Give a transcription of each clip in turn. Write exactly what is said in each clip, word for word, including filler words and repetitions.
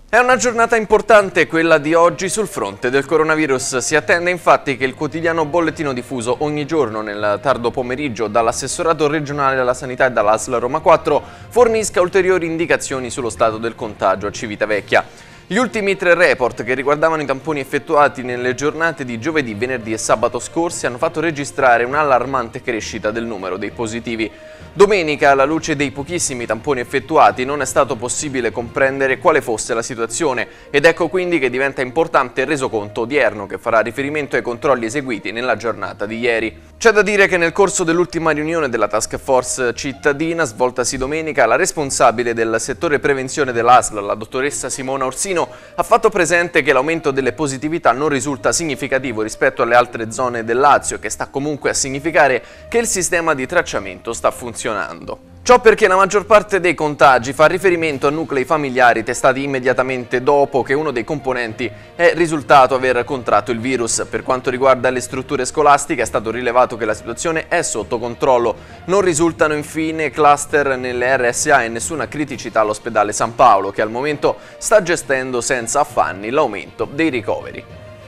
È una giornata importante quella di oggi sul fronte del coronavirus. Si attende infatti che il quotidiano bollettino diffuso ogni giorno nel tardo pomeriggio dall'assessorato regionale alla sanità e dall'A S L Roma quattro fornisca ulteriori indicazioni sullo stato del contagio a Civitavecchia. Gli ultimi tre report che riguardavano i tamponi effettuati nelle giornate di giovedì, venerdì e sabato scorsi hanno fatto registrare un'allarmante crescita del numero dei positivi. Domenica, alla luce dei pochissimi tamponi effettuati, non è stato possibile comprendere quale fosse la situazione ed ecco quindi che diventa importante il resoconto odierno che farà riferimento ai controlli eseguiti nella giornata di ieri. C'è da dire che nel corso dell'ultima riunione della Task Force cittadina svoltasi domenica, la responsabile del settore prevenzione dell'A S L, la dottoressa Simona Orsino, ha fatto presente che l'aumento delle positività non risulta significativo rispetto alle altre zone del Lazio, che sta comunque a significare che il sistema di tracciamento sta funzionando. Ciò perché la maggior parte dei contagi fa riferimento a nuclei familiari testati immediatamente dopo che uno dei componenti è risultato aver contratto il virus. Per quanto riguarda le strutture scolastiche è stato rilevato che la situazione è sotto controllo. Non risultano infine cluster nelle R S A e nessuna criticità all'ospedale San Paolo, che al momento sta gestendo senza affanni l'aumento dei ricoveri.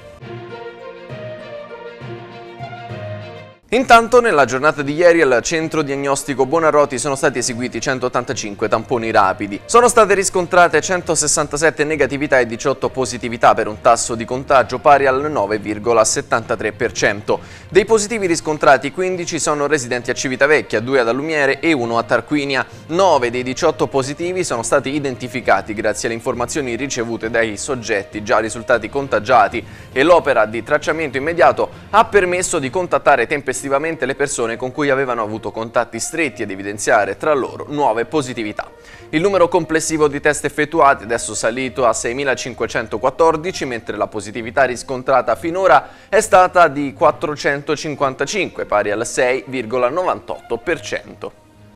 Intanto, nella giornata di ieri al centro diagnostico Buonarroti sono stati eseguiti centottantacinque tamponi rapidi. Sono state riscontrate centosessantasette negatività e diciotto positività per un tasso di contagio pari al nove virgola settantatré per cento. Dei positivi riscontrati quindici sono residenti a Civitavecchia, due ad Alumiere e uno a Tarquinia. nove dei diciotto positivi sono stati identificati grazie alle informazioni ricevute dai soggetti già risultati contagiati e l'opera di tracciamento immediato ha permesso di contattare tempestivamente le persone con cui avevano avuto contatti stretti ed evidenziare tra loro nuove positività. Il numero complessivo di test effettuati è adesso salito a seimilacinquecentoquattordici, mentre la positività riscontrata finora è stata di quattrocentocinquantacinque, pari al sei virgola novantotto per cento.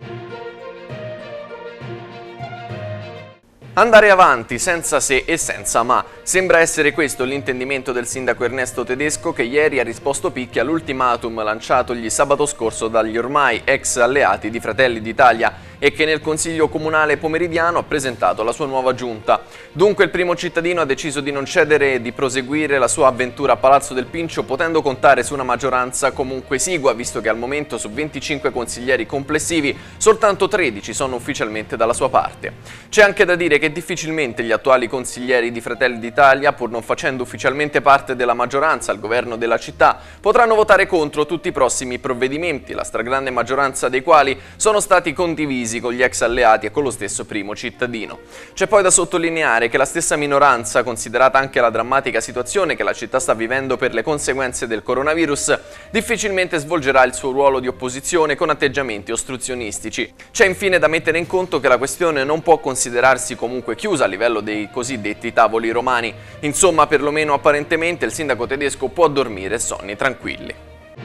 Andare avanti senza se e senza ma. Sembra essere questo l'intendimento del sindaco Ernesto Tedesco, che ieri ha risposto picchi all'ultimatum lanciatogli sabato scorso dagli ormai ex alleati di Fratelli d'Italia e che nel Consiglio Comunale pomeridiano ha presentato la sua nuova giunta. Dunque il primo cittadino ha deciso di non cedere e di proseguire la sua avventura a Palazzo del Pincio, potendo contare su una maggioranza comunque esigua, visto che al momento su venticinque consiglieri complessivi soltanto tredici sono ufficialmente dalla sua parte. C'è anche da dire che difficilmente gli attuali consiglieri di Fratelli d'Italia, pur non facendo ufficialmente parte della maggioranza al governo della città, potranno votare contro tutti i prossimi provvedimenti, la stragrande maggioranza dei quali sono stati condivisi con gli ex alleati e con lo stesso primo cittadino. C'è poi da sottolineare che la stessa minoranza, considerata anche la drammatica situazione che la città sta vivendo per le conseguenze del coronavirus, difficilmente svolgerà il suo ruolo di opposizione con atteggiamenti ostruzionistici. C'è infine da mettere in conto che la questione non può considerarsi comunque chiusa a livello dei cosiddetti tavoli romani. Insomma, perlomeno apparentemente, il sindaco Tedesco può dormire sonni tranquilli.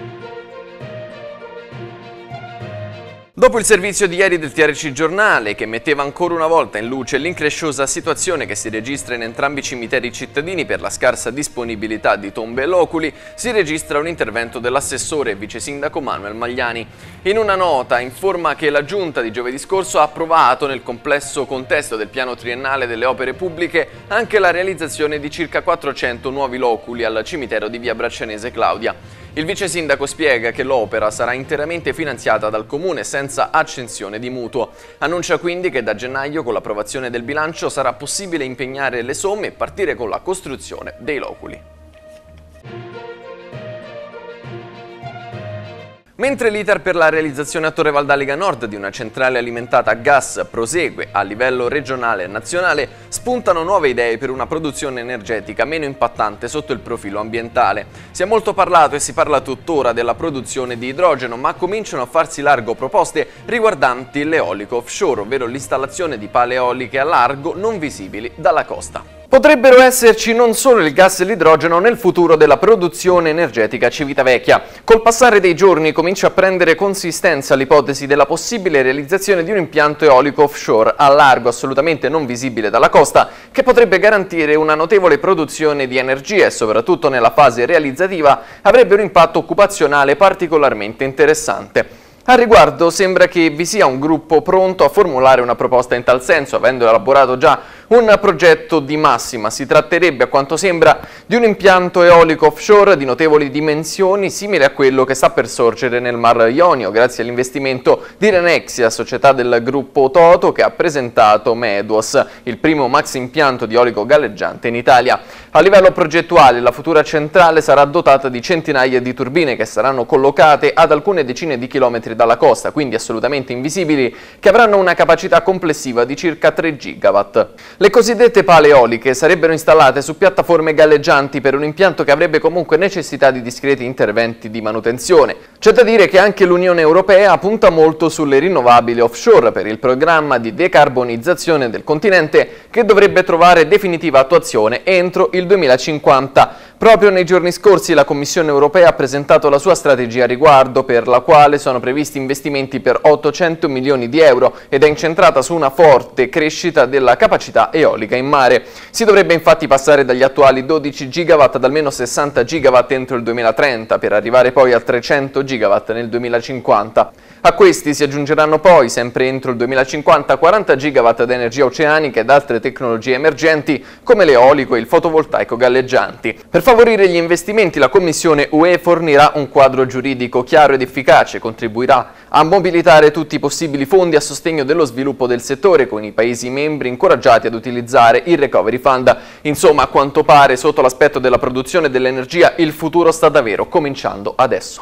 Dopo il servizio di ieri del T R C Giornale, che metteva ancora una volta in luce l'incresciosa situazione che si registra in entrambi i cimiteri cittadini per la scarsa disponibilità di tombe e loculi, si registra un intervento dell'assessore e vice sindaco Manuel Magliani. In una nota informa che la Giunta di giovedì scorso ha approvato, nel complesso contesto del piano triennale delle opere pubbliche, anche la realizzazione di circa quattrocento nuovi loculi al cimitero di via Braccianese Claudia. Il vice sindaco spiega che l'opera sarà interamente finanziata dal comune senza accensione di mutuo. Annuncia quindi che da gennaio, con l'approvazione del bilancio, sarà possibile impegnare le somme e partire con la costruzione dei loculi. Mentre l'iter per la realizzazione a Torre Valdaliga Nord di una centrale alimentata a gas prosegue a livello regionale e nazionale, spuntano nuove idee per una produzione energetica meno impattante sotto il profilo ambientale. Si è molto parlato e si parla tuttora della produzione di idrogeno, ma cominciano a farsi largo proposte riguardanti l'eolico offshore, ovvero l'installazione di pale eoliche a largo non visibili dalla costa. Potrebbero esserci non solo il gas e l'idrogeno nel futuro della produzione energetica a Civitavecchia. Col passare dei giorni comincia a prendere consistenza l'ipotesi della possibile realizzazione di un impianto eolico offshore a largo assolutamente non visibile dalla costa, che potrebbe garantire una notevole produzione di energia e soprattutto nella fase realizzativa avrebbe un impatto occupazionale particolarmente interessante. Al riguardo sembra che vi sia un gruppo pronto a formulare una proposta in tal senso, avendo elaborato già un progetto di massima. Si tratterebbe, a quanto sembra, di un impianto eolico offshore di notevoli dimensioni, simile a quello che sta per sorgere nel Mar Ionio, grazie all'investimento di Renexia, società del gruppo Toto, che ha presentato Meduos, il primo maxi impianto di eolico galleggiante in Italia. A livello progettuale, la futura centrale sarà dotata di centinaia di turbine che saranno collocate ad alcune decine di chilometri dalla costa, quindi assolutamente invisibili, che avranno una capacità complessiva di circa tre gigawatt. Le cosiddette pale eoliche sarebbero installate su piattaforme galleggianti per un impianto che avrebbe comunque necessità di discreti interventi di manutenzione. C'è da dire che anche l'Unione Europea punta molto sulle rinnovabili offshore per il programma di decarbonizzazione del continente, che dovrebbe trovare definitiva attuazione entro il duemilacinquanta. Proprio nei giorni scorsi la Commissione Europea ha presentato la sua strategia a riguardo, per la quale sono previsti investimenti per ottocento milioni di euro ed è incentrata su una forte crescita della capacità eolica in mare. Si dovrebbe infatti passare dagli attuali dodici gigawatt ad almeno sessanta gigawatt entro il duemilatrenta, per arrivare poi a trecento gigawatt nel duemilacinquanta. A questi si aggiungeranno poi, sempre entro il duemilacinquanta, quaranta gigawatt di energia oceanica ed altre tecnologie emergenti come l'eolico e il fotovoltaico galleggianti. Per favorire gli investimenti, la Commissione U E fornirà un quadro giuridico chiaro ed efficace, contribuirà a mobilitare tutti i possibili fondi a sostegno dello sviluppo del settore, con i Paesi membri incoraggiati ad utilizzare il Recovery Fund. Insomma, a quanto pare, sotto l'aspetto della produzione dell'energia, il futuro sta davvero cominciando adesso.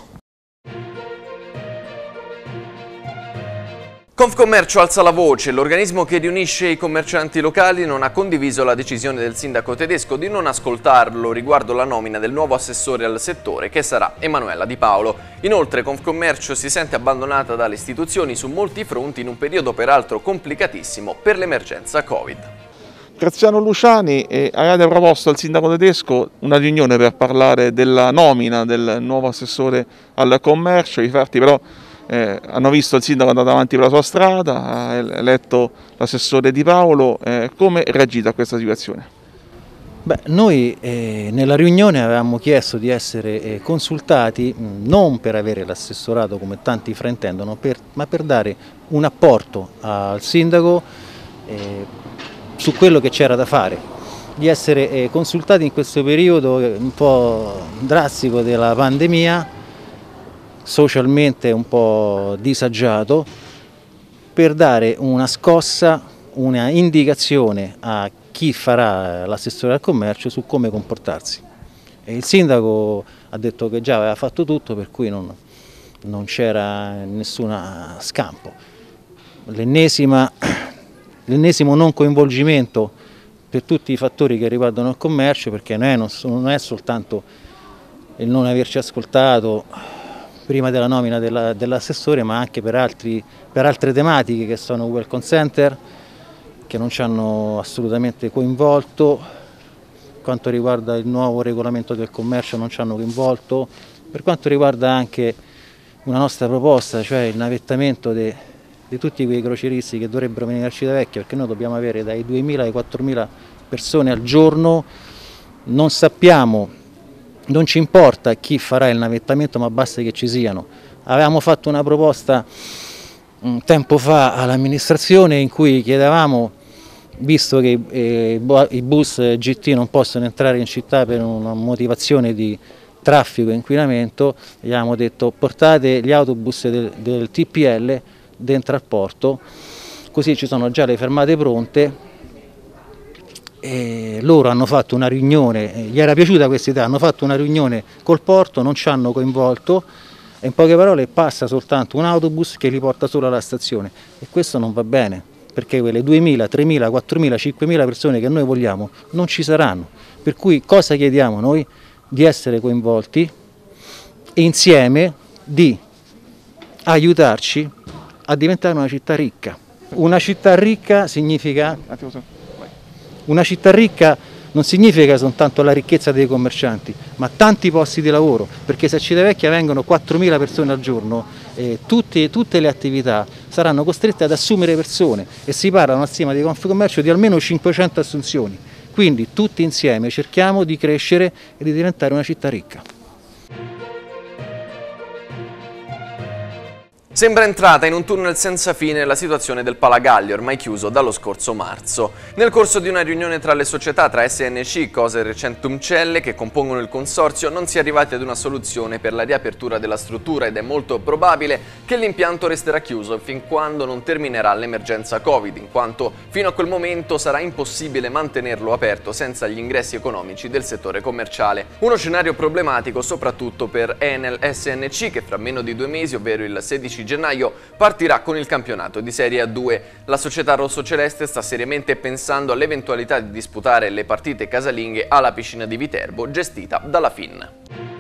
Confcommercio alza la voce. L'organismo che riunisce i commercianti locali non ha condiviso la decisione del sindaco tedesco di non ascoltarlo riguardo la nomina del nuovo assessore al settore, che sarà Emanuela Di Paolo. Inoltre Confcommercio si sente abbandonata dalle istituzioni su molti fronti in un periodo peraltro complicatissimo per l'emergenza Covid. Graziano Luciani eh, aveva proposto al sindaco tedesco una riunione per parlare della nomina del nuovo assessore al commercio. Infatti però Eh, hanno visto il sindaco andare avanti per la sua strada, ha eletto l'assessore Di Paolo. Eh, come reagite a questa situazione? Beh, noi eh, nella riunione avevamo chiesto di essere eh, consultati mh, non per avere l'assessorato come tanti fraintendono, per, ma per dare un apporto al sindaco eh, su quello che c'era da fare, di essere eh, consultati in questo periodo un po' drastico della pandemia, socialmente un po' disagiato, per dare una scossa, una indicazione a chi farà l'assessore al commercio su come comportarsi. E il sindaco ha detto che già aveva fatto tutto, per cui non, non c'era nessun scampo. L'ennesimo non coinvolgimento per tutti i fattori che riguardano il commercio, perché non è, non è soltanto il non averci ascoltato prima della nomina dell'assessore, ma anche per, altri, per altre tematiche che sono welcome center, che non ci hanno assolutamente coinvolto. Per quanto riguarda il nuovo regolamento del commercio non ci hanno coinvolto. Per quanto riguarda anche una nostra proposta, cioè il navettamento di tutti quei croceristi che dovrebbero venire a Civitavecchia, perché noi dobbiamo avere dai duemila ai quattromila persone al giorno, non sappiamo. Non ci importa chi farà il navettamento, ma basta che ci siano. Avevamo fatto una proposta un tempo fa all'amministrazione in cui chiedevamo, visto che eh, i bus G T non possono entrare in città per una motivazione di traffico e inquinamento, gli avevamo detto portate gli autobus del, del T P L dentro al porto, così ci sono già le fermate pronte. E loro hanno fatto una riunione, gli era piaciuta questa idea, hanno fatto una riunione col porto, non ci hanno coinvolto e in poche parole passa soltanto un autobus che li porta solo alla stazione, e questo non va bene, perché quelle duemila, tremila, quattromila, cinquemila persone che noi vogliamo non ci saranno. Per cui cosa chiediamo noi? Di essere coinvolti e insieme di aiutarci a diventare una città ricca. Una città ricca significa... Una città ricca non significa soltanto la ricchezza dei commercianti, ma tanti posti di lavoro, perché se a Civitavecchia vengono quattromila persone al giorno, eh, tutte, tutte le attività saranno costrette ad assumere persone, e si parla una stima di Confcommercio di almeno cinquecento assunzioni. Quindi tutti insieme cerchiamo di crescere e di diventare una città ricca. Sembra entrata in un tunnel senza fine la situazione del Palagallio, ormai chiuso dallo scorso marzo. Nel corso di una riunione tra le società, tra S N C, Coser e Centumcelle, che compongono il consorzio, non si è arrivati ad una soluzione per la riapertura della struttura ed è molto probabile che l'impianto resterà chiuso fin quando non terminerà l'emergenza Covid, in quanto fino a quel momento sarà impossibile mantenerlo aperto senza gli ingressi economici del settore commerciale. Uno scenario problematico soprattutto per Enel S N C, che fra meno di due mesi, ovvero il sedici gennaio, partirà con il campionato di Serie A due. La società rossoceleste sta seriamente pensando all'eventualità di disputare le partite casalinghe alla piscina di Viterbo, gestita dalla F I N.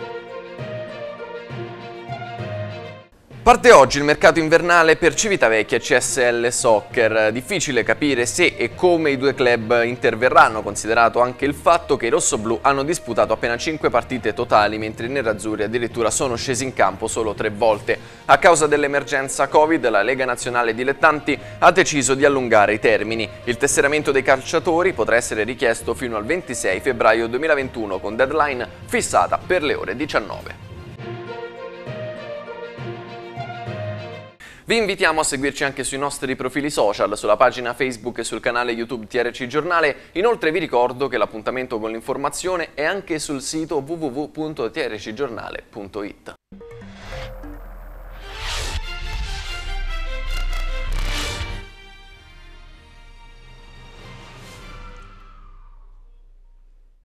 Parte oggi il mercato invernale per Civitavecchia e C S L Soccer. Difficile capire se e come i due club interverranno, considerato anche il fatto che i rossoblù hanno disputato appena cinque partite totali, mentre i nerazzurri addirittura sono scesi in campo solo tre volte. A causa dell'emergenza Covid, la Lega Nazionale Dilettanti ha deciso di allungare i termini. Il tesseramento dei calciatori potrà essere richiesto fino al ventisei febbraio duemilaventuno, con deadline fissata per le ore diciannove. Vi invitiamo a seguirci anche sui nostri profili social, sulla pagina Facebook e sul canale YouTube T R C Giornale. Inoltre vi ricordo che l'appuntamento con l'informazione è anche sul sito w w w punto t r c giornale punto i t.